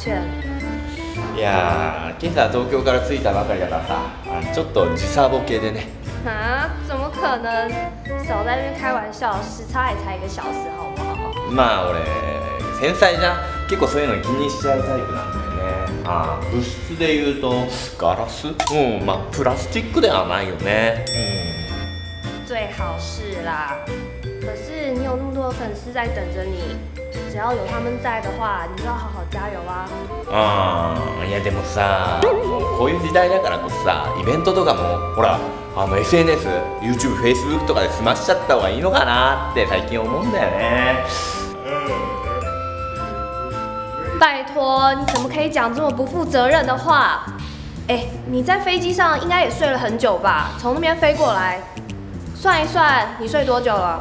现？ いやー、今朝東京から着いたばかりだからさ、ちょっと時差ボケでね。 啊？怎么可能？少在那边开玩笑，时差也才1个小时，好不好？ まあ俺繊細じゃん。結構そういうの気にしちゃうタイプなんだよね。物質で言うとガラス？まあプラスチックではないよね。 最好是啦。可是你有那么多的粉丝在等着你，只要有他们在的话，你就要好好加油啊！ いやでもさ、もうこういう時代だからこそさ、イベントとかもほらSNS、YouTube、Facebook とかで済ましちゃった方がいいのかなって最近思うんだよね。 拜托，你怎么可以讲这么不负责任的话？你在飞机上应该也睡了很久吧？从那边飞过来，算一算，你睡多久了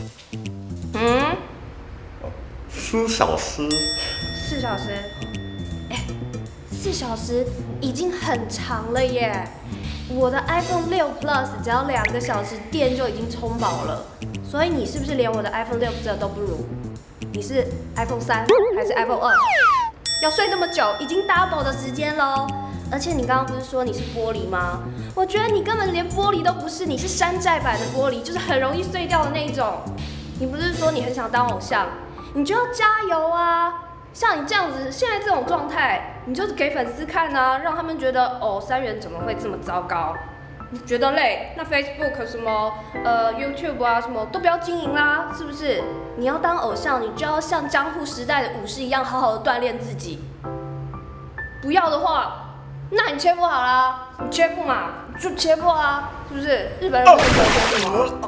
4小时。 4小时？4小时已经很长了耶！我的 iPhone 6 Plus 只要2个小时电就已经充饱了，所以你是不是连我的 iPhone 6 Plus 都不如？你是 iPhone 3还是 iPhone 2？要睡那么久，已经 double 的时间喽！而且你刚刚不是说你是玻璃吗？我觉得你根本连玻璃都不是，你是山寨版的玻璃，就是很容易碎掉的那一种。你不是说你很想当偶像，你就要加油啊！像你这样子，现在这种状态，你就是给粉丝看啊，让他们觉得三元怎么会这么糟糕？你觉得累？那 Facebook 什么YouTube 啊什么都不要经营啦，是不是？你要当偶像，你就要像江户时代的武士一样，好好的锻炼自己。不要的话，那你切腹好啦，你切腹嘛，就切腹啊，是不是？日本人不会切腹吗？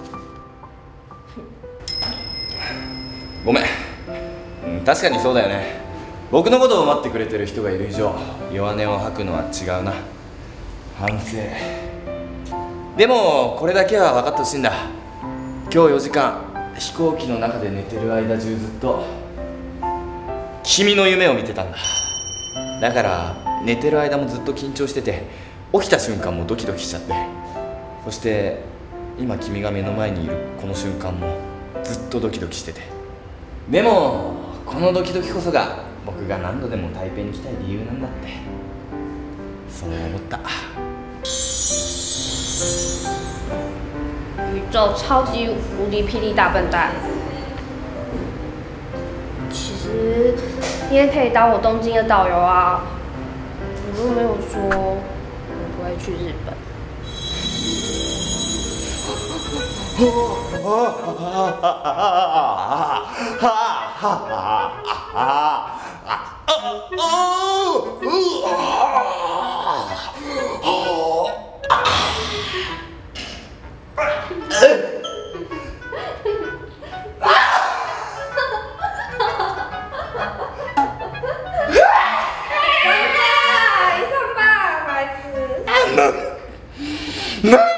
ごめん。確かにそうだよね。僕のことを待ってくれてる人がいる以上、弱音を吐くのは違うな。反省。でもこれだけは分かってほしいんだ。今日4時間飛行機の中で寝てる間中ずっと君の夢を見てたんだ。だから寝てる間もずっと緊張してて、起きた瞬間もドキドキしちゃって、そして今君が目の前にいるこの瞬間もずっとドキドキしてて。でもこのドキドキこそが僕が何度でも台北に来たい理由なんだって、そう思った。 宇宙超级无敌霹雳大笨蛋，其实你也可以当我东京的导游啊！我又没有说我不会去日本。上吧，白痴！